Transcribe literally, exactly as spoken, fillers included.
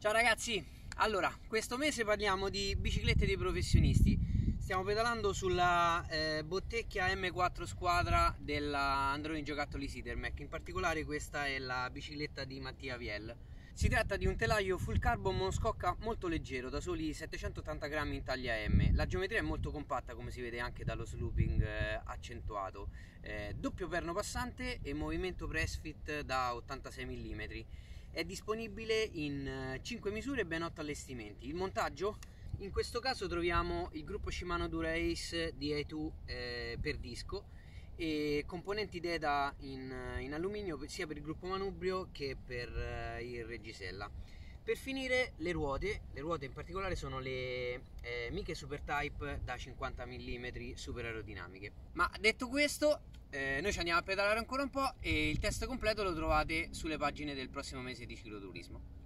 Ciao ragazzi, allora questo mese parliamo di biciclette dei professionisti. Stiamo pedalando sulla eh, Bottecchia M quattro Squadra della Androni Giocattoli Sidermec. In particolare questa è la bicicletta di Mattia Viel. Si tratta di un telaio full carbon monoscocca molto leggero, da soli settecentottanta grammi in taglia M. La geometria è molto compatta, come si vede anche dallo sloping eh, accentuato. Eh, doppio perno passante e movimento press fit da ottantasei millimetri. È disponibile in cinque misure e ben otto allestimenti. Il montaggio? In questo caso troviamo il gruppo Shimano Dura Ace D I due eh, per disco e componenti D E D A in, in alluminio sia per il gruppo manubrio che per eh, il reggisella. Per finire le ruote, le ruote in particolare sono le eh, Miche Super Type da cinquanta millimetri super aerodinamiche. Ma detto questo, eh, noi ci andiamo a pedalare ancora un po' e il test completo lo trovate sulle pagine del prossimo mese di cicloturismo.